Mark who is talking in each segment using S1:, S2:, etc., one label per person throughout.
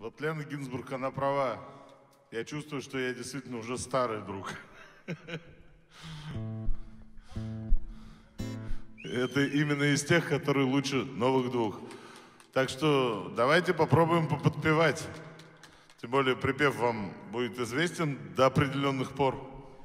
S1: Вот Лена Гинзбург, она права. Я чувствую, что я действительно уже старый друг. Это именно из тех, которые лучше новых двух. Так что давайте попробуем поподпевать. Тем более припев вам будет известен до определенных пор.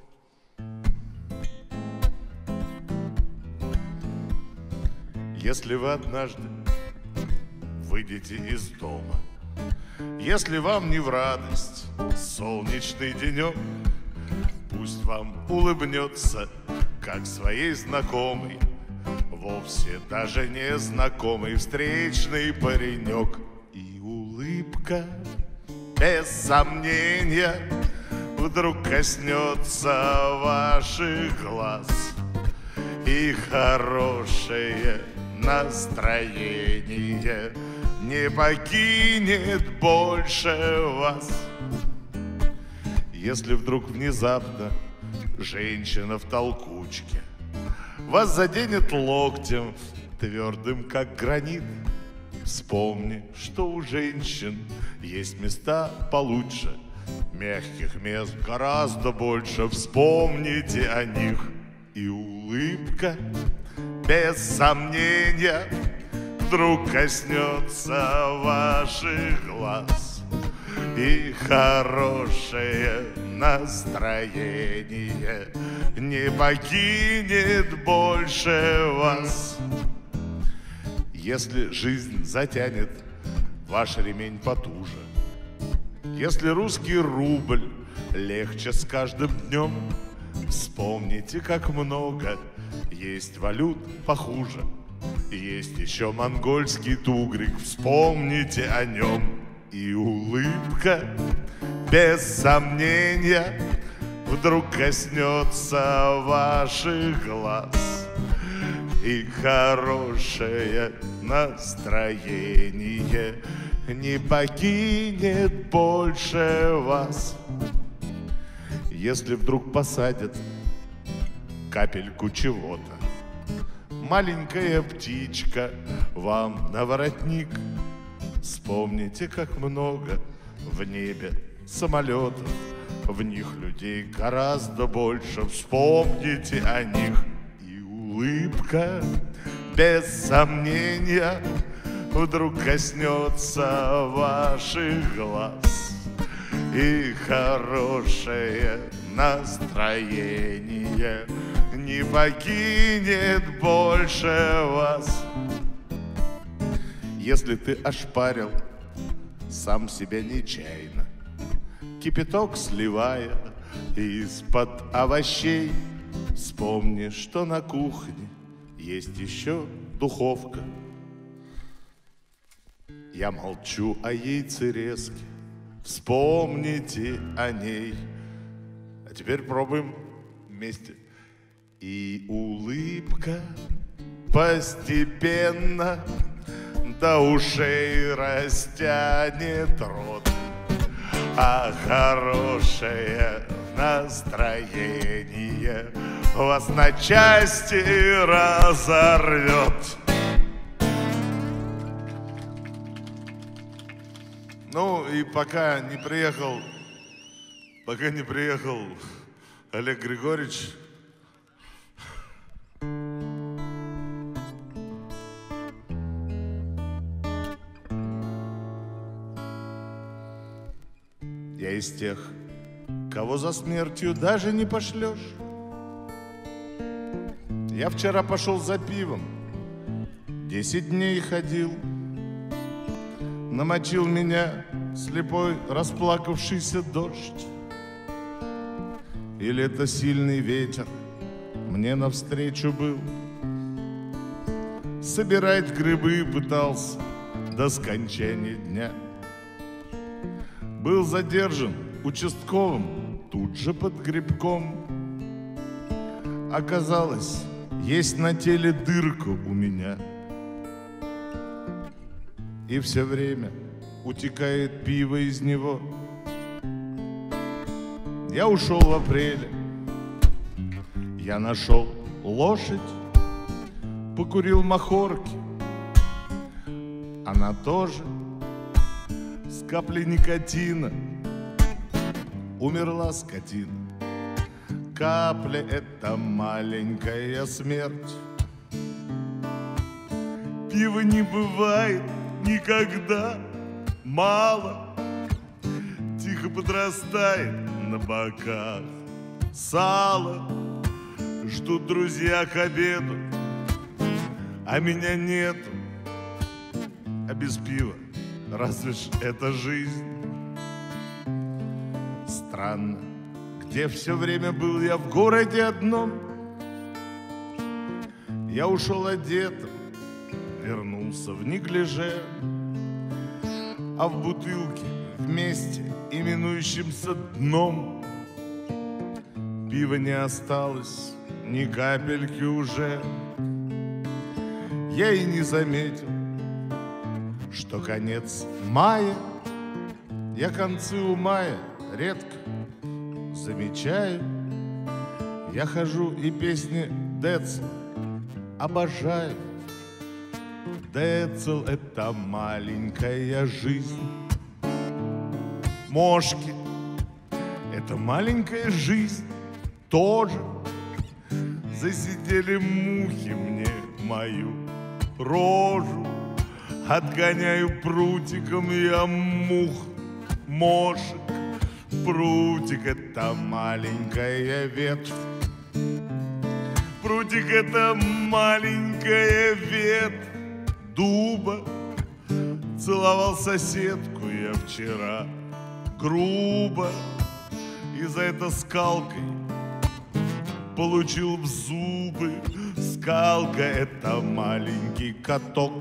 S1: Если вы однажды выйдете из дома, если вам не в радость солнечный денек, пусть вам улыбнется, как своей знакомой, вовсе даже не знакомый встречный паренек. И улыбка, без сомнения, вдруг коснется ваших глаз, и хорошее настроение не покинет больше вас. Если вдруг внезапно женщина в толкучке вас заденет локтем, твердым как гранит, вспомни, что у женщин есть места получше, мягких мест гораздо больше, вспомните о них. И улыбка, без сомнения, вдруг коснется ваших глаз, и хорошее настроение не покинет больше вас. Если жизнь затянет ваш ремень потуже, если русский рубль легче с каждым днем, вспомните, как много есть валют похуже. Есть еще монгольский тугрик, вспомните о нем. И улыбка, без сомнения, вдруг коснется ваших глаз, и хорошее настроение не покинет больше вас. Если вдруг посадят капельку чего-то, маленькая птичка вам на воротник, вспомните, как много в небе самолетов, в них людей гораздо больше, вспомните о них. И улыбка, без сомнения, вдруг коснется ваших глаз, и хорошее настроение не покинет больше вас. Если ты ошпарил сам себя нечаянно, кипяток сливая из-под овощей, вспомни, что на кухне есть еще духовка. Я молчу о яйцерезке, вспомните о ней. А теперь пробуем вместе. И улыбка постепенно до ушей растянет рот, а хорошее настроение вас на части разорвет. Ну и пока не приехал Олег Григорьевич, я из тех, кого за смертью даже не пошлешь. Я вчера пошел за пивом, 10 дней ходил, намочил меня слепой расплакавшийся дождь. Или это сильный ветер мне навстречу был, собирать грибы пытался до скончания дня. Был задержан участковым тут же под грибком. Оказалось, есть на теле дырка у меня, и все время утекает пиво из него. Я ушел в апреле, я нашел лошадь, покурил махорки. Она тоже капли никотина. Умерла скотина. Капля — это маленькая смерть. Пива не бывает никогда мало. Тихо подрастает на боках сало. Ждут друзья к обеду, а меня нету. А без пива разве ж это жизнь? Странно, где все время был я в городе одном. Я ушел одетым, вернулся в неглиже, а в бутылке вместе, именующимся дном, пива не осталось ни капельки уже. Я и не заметил, что конец мая. Я концы у мая редко замечаю. Я хожу и песни Децл обожаю. Децл — это маленькая жизнь. Мошки — это маленькая жизнь тоже. Засидели мухи мне мою рожу. Отгоняю прутиком я мух, мошек. Прутик — это маленькая ветвь. Прутик — это маленькая ветвь дуба. Целовал соседку я вчера грубо, и за это скалкой получил в зубы. Скалка — это маленький каток.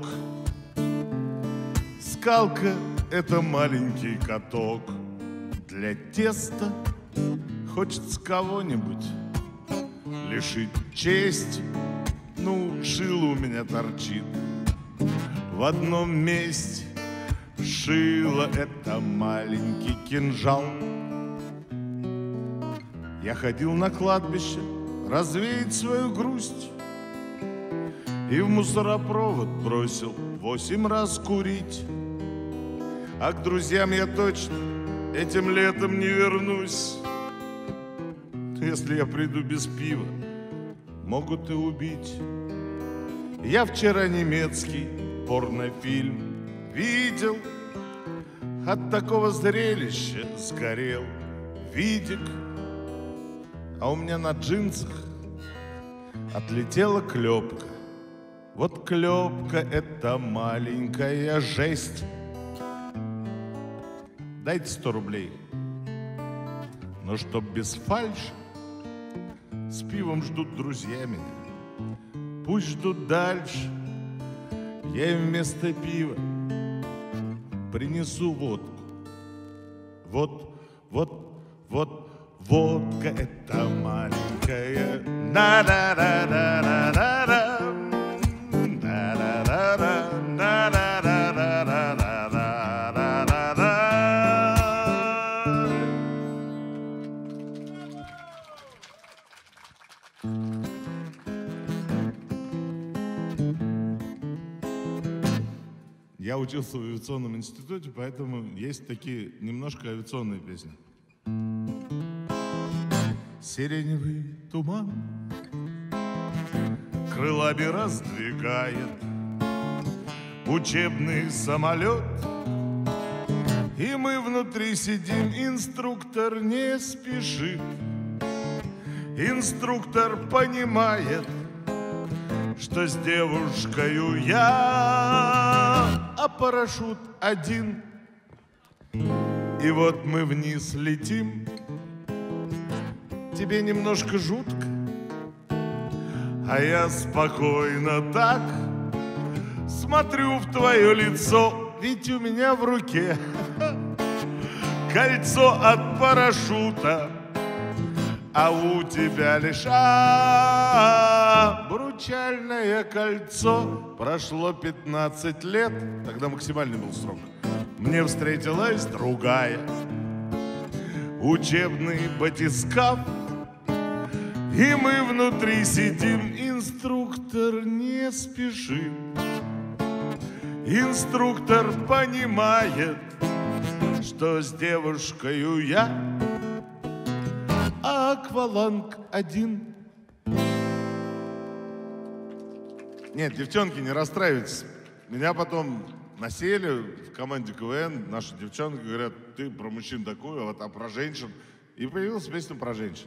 S1: Скалка — это маленький каток. Для теста хочется кого-нибудь лишить чести. Ну, шило у меня торчит в одном месте. Шило — это маленький кинжал. Я ходил на кладбище развеять свою грусть и в мусоропровод бросил 8 раз курить. А к друзьям я точно этим летом не вернусь. Если я приду без пива, могут и убить. Я вчера немецкий порнофильм видел. От такого зрелища сгорел видик. А у меня на джинсах отлетела клепка. Вот клепка — это маленькая жесть. Дайте 100 рублей. Но чтоб без фальши. С пивом ждут друзья меня. Пусть ждут дальше. Я им вместо пива принесу водку. Водка — это маленькая. Я учился в авиационном институте, поэтому есть такие немножко авиационные песни. Сиреневый туман крылами раздвигает учебный самолет, и мы внутри сидим, инструктор не спешит. Инструктор понимает, что с девушкою я, а парашют один. И вот мы вниз летим. Тебе немножко жутко, а я спокойно так смотрю в твое лицо. Ведь у меня в руке кольцо от парашюта, а у тебя лишь обручальное кольцо. Прошло 15 лет, тогда максимальный был срок. Мне встретилась другая, учебный батискаф, и мы внутри сидим. Инструктор не спешит. Инструктор понимает, что с девушкою я акваланг один. Нет, девчонки, не расстраивайтесь. Меня потом насели в команде КВН, наши девчонки говорят, ты про мужчин такой, а про женщин. И появилась песня про женщин.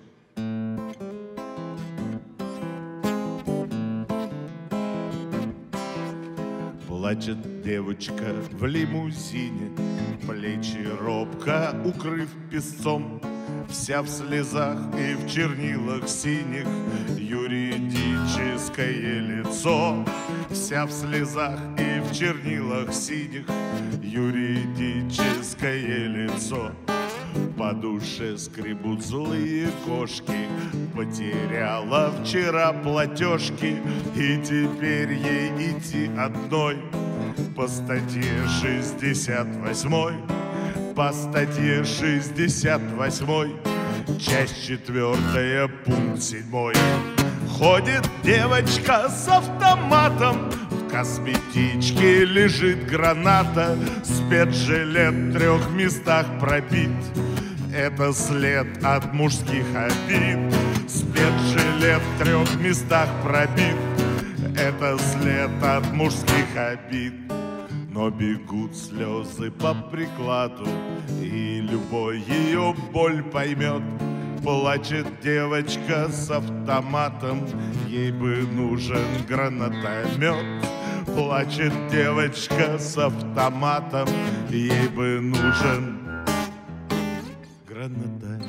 S1: Плачет девочка в лимузине, плечи робко укрыв песцом, вся в слезах и в чернилах синих, юридическое лицо. Вся в слезах и в чернилах синих, юридическое лицо. По душе скребут злые кошки, потеряла вчера платежки, и теперь ей идти одной по статье 68. По статье 68, часть 4, пункт 7. Ходит девочка с автоматом, в косметичке лежит граната, спецжилет в 3 местах пробит. Это след от мужских обид. Спецжилет в 3 местах пробит. Это след от мужских обид. Но бегут слезы по прикладу, и любой ее боль поймет. Плачет девочка с автоматом, ей бы нужен гранатомет. Плачет девочка с автоматом, ей бы нужен гранатомет.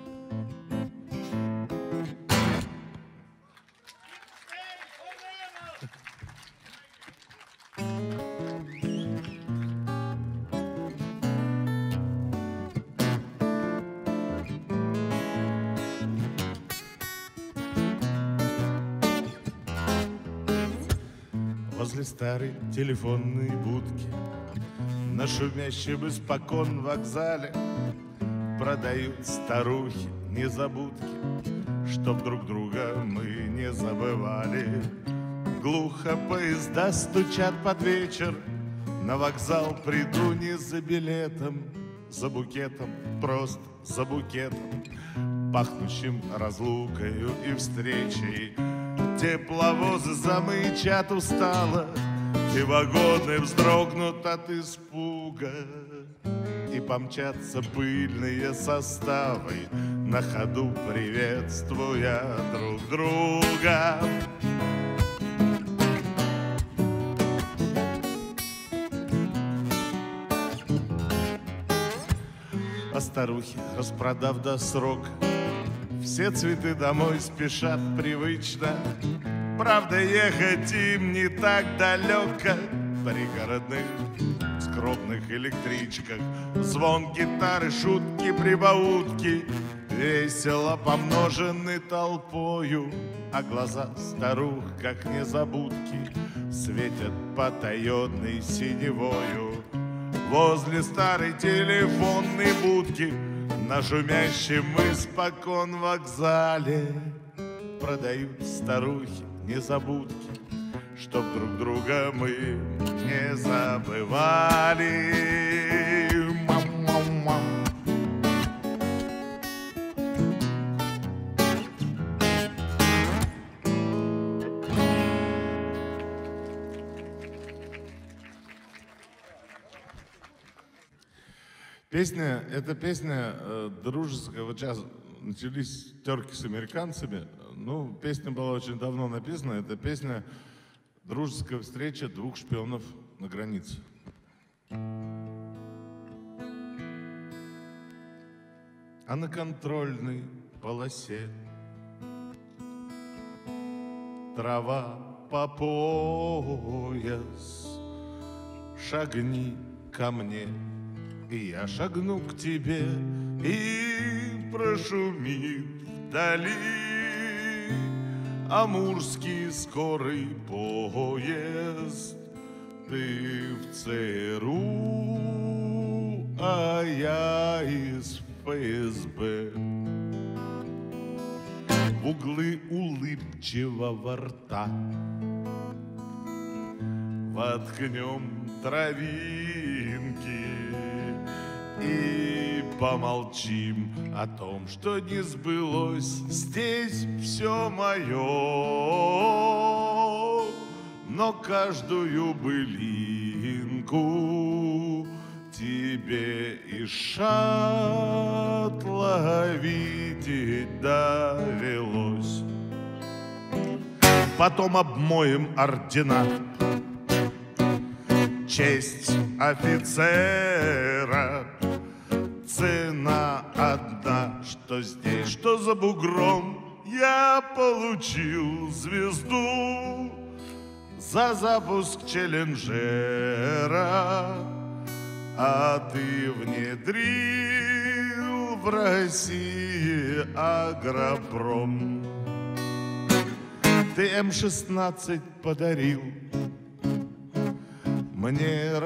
S1: Возле старой телефонной будки на шумящем испокон вокзале продают старухи незабудки, чтоб друг друга мы не забывали. Глухо поезда стучат под вечер, на вокзал приду не за билетом, за букетом, просто за букетом, пахнущим разлукою и встречей. Тепловозы замычат устало, и вагоны вздрогнут от испуга, и помчатся пыльные составы, на ходу приветствуя друг друга. А старухи, распродав до срока, все цветы домой спешат привычно. Правда, ехать им не так далеко. В пригородных скромных электричках звон гитары, шутки, прибаутки весело помножены толпою, а глаза старух, как незабудки, светят потаенной синевою. Возле старой телефонной будки на шумящем испокон вокзале продают старухи незабудки, чтоб друг друга мы не забывали. Мам-мам-мам. Эта песня дружеская. Вот сейчас начались терки с американцами. Ну, песня была очень давно написана. Это песня «Дружеская встреча 2 шпионов на границе». А на контрольной полосе трава по пояс. Шагни ко мне, и я шагну к тебе, и прошумит вдали амурский скорый поезд. Ты в ЦРУ, а я из ФСБ. В углы улыбчивого рта воткнем травинки, и помолчим о том, что не сбылось. Здесь все мое, но каждую былинку тебе и шаттла видеть довелось. Потом обмоем ордена, честь офицера. Цена одна, что здесь, что за бугром. Я получил звезду за запуск Челленджера, а ты внедрил в России агропром. Ты М-16 подарил мне,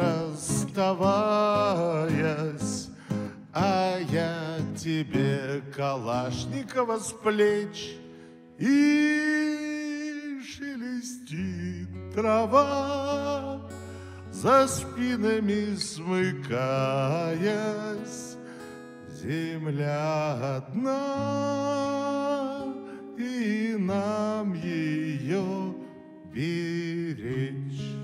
S1: расставаясь, а я тебе Калашникова с плеч. И шелестит трава, за спинами смыкаясь, земля одна, и нам ее беречь.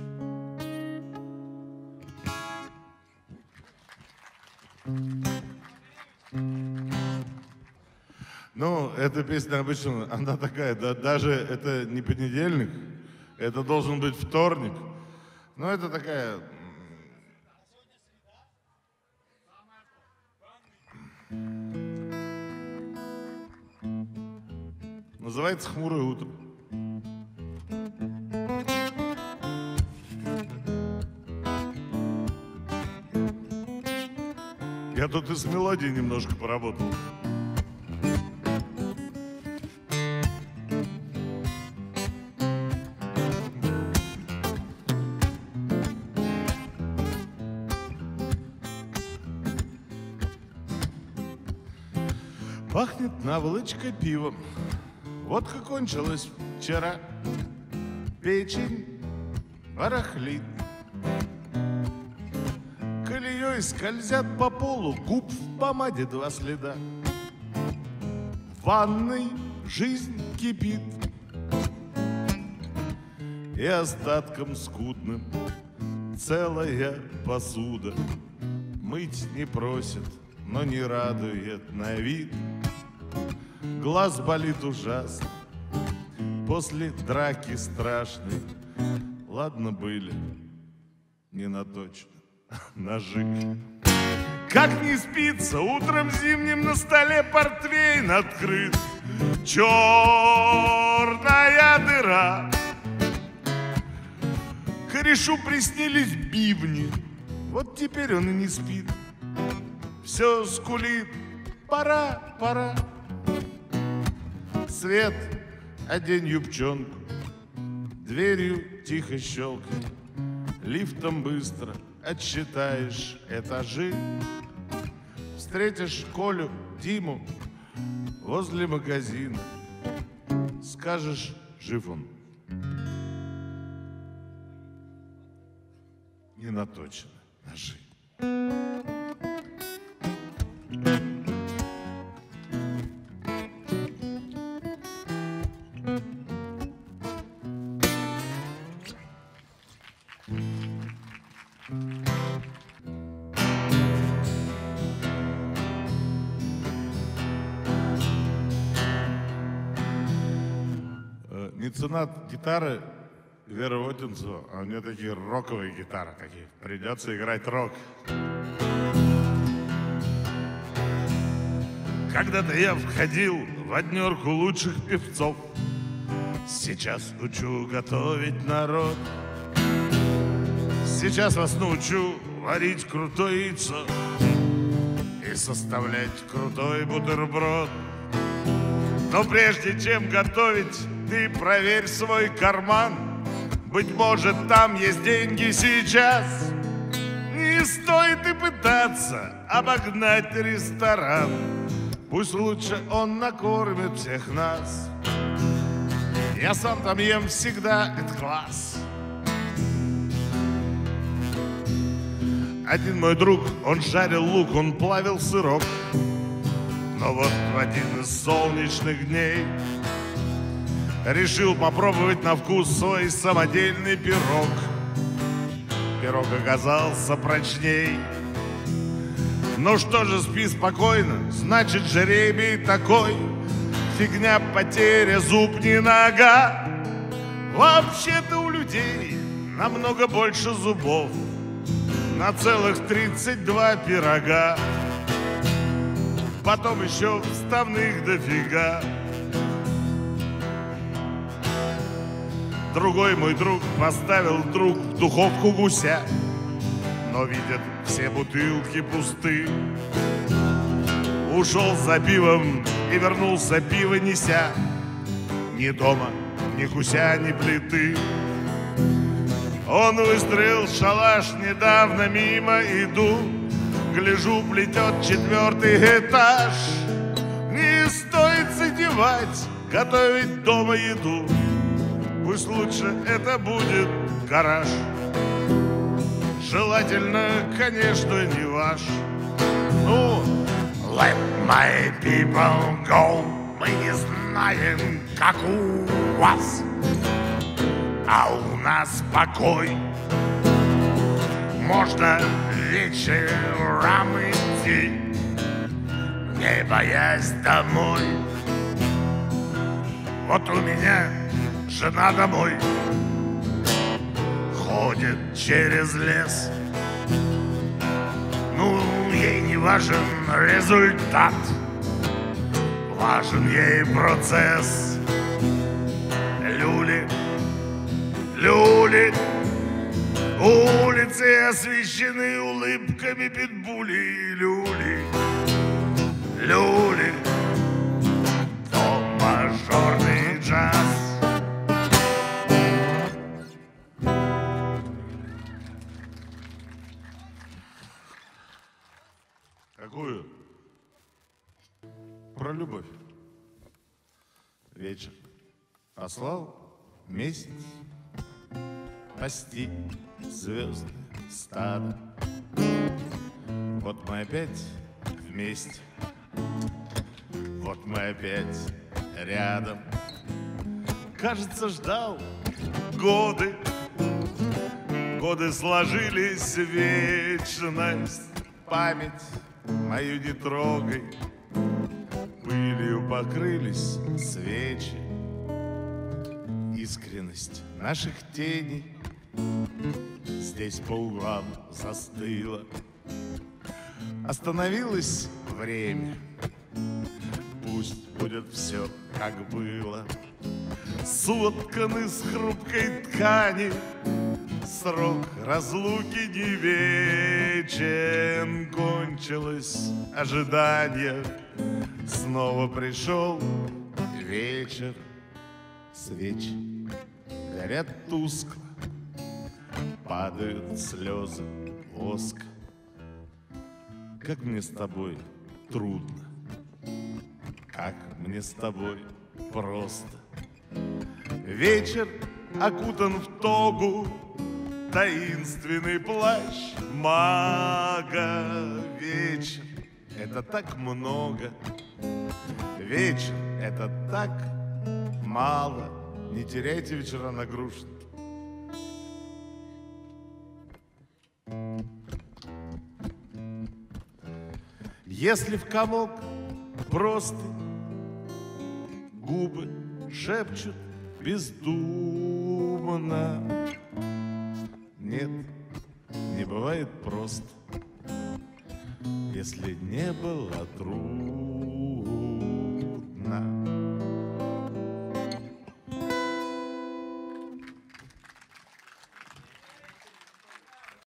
S1: Ну, эта песня обычно, она такая, да, даже это не понедельник, это должен быть вторник. Но это такая... Называется «Хмурое утро». Я тут и с мелодией немножко поработал. Пахнет наволочкой пивом. Водка кончилась вчера. Печень барахлит. Колеей скользят по полу губ в помаде два следа. В ванной жизнь кипит. И остатком скудным целая посуда. Мыть не просит, но не радует на вид. Глаз болит ужасно после драки страшной. Ладно были, не наточены ножи. Как не спится, утром зимним на столе портвейн открыт. Черная дыра. Корешу приснились бивни. Вот теперь он и не спит. Все скулит. Пора, пора. Свет, одень юбчонку. Дверью тихо щелкай. Лифтом быстро отсчитаешь этажи. Встретишь Колю, Диму возле магазина. Скажешь, жив он. Не наточены ножи. Меценат гитары Вера Отинцева, а у нее такие роковые гитары, такие. Придется играть рок. Когда-то я входил в однерку лучших певцов. Сейчас учу готовить народ. Сейчас вас научу варить крутое яйцо и составлять крутой бутерброд. Но прежде чем готовить, ты проверь свой карман. Быть может, там есть деньги сейчас. Не стоит и пытаться обогнать ресторан. Пусть лучше он накормит всех нас. Я сам там ем всегда, это класс. Один мой друг, он жарил лук, он плавил сырок. Но вот в один из солнечных дней решил попробовать на вкус свой самодельный пирог. Пирог оказался прочней. Ну что же, спи спокойно, значит жребий такой. Фигня, потеря, зуб не нога. Вообще-то у людей намного больше зубов, на целых 32 пирога. Потом еще вставных дофига. Другой мой друг поставил вдруг в духовку гуся, но видят, все бутылки пусты. Ушел за пивом и вернулся пиво неся. Ни дома, ни гуся, ни плиты. Он выстроил шалаш, недавно мимо иду. Гляжу, плетет 4-й этаж. Не стоит задевать, готовить дома еду. Пусть лучше это будет гараж. Желательно, конечно, не ваш. Ну, let my people go. Мы не знаем, как у вас, а у нас покой. Можно вечером идти, не боясь домой. Вот у меня жена домой ходит через лес. Ну, ей не важен результат, важен ей процесс. Люли, люли, улицы освещены улыбками питбулей. Люли, люли, то мажорный джаз. Какую? Про любовь. Вечер. Послал месяц пасти звезды стадо. Вот мы опять вместе, вот мы опять рядом. Кажется, ждал годы, годы сложились в вечность. Память мою не трогай, пылью покрылись свечи. Искренность наших теней здесь по углам застыла. Остановилось время, пусть будет все, как было. Сотканы с хрупкой ткани, срок разлуки не вечен. Кончилось ожидание, снова пришел вечер. Свечи горят тускло, падают слезы воска. Как мне с тобой трудно, как мне с тобой просто. Вечер окутан в тогу, таинственный плащ мага. Вечер — это так много, вечер — это так мало. Не теряйте вечера на грушно. Если в комок просто губы шепчут бездумно, нет, не бывает просто, если не было трудно.